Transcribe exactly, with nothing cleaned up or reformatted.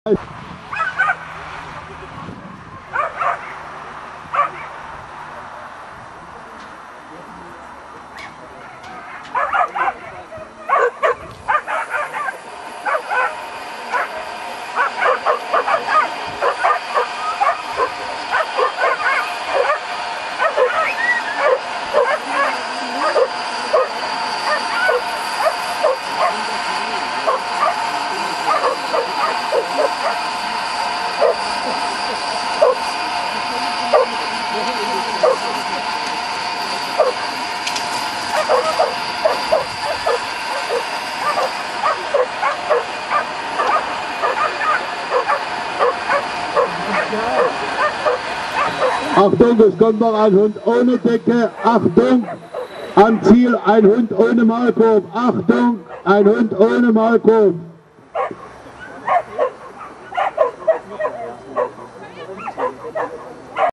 Achtung, es kommt noch ein Hund ohne Decke. Achtung, am Ziel ein Hund ohne Maulkorb. Achtung, ein Hund ohne Maulkorb.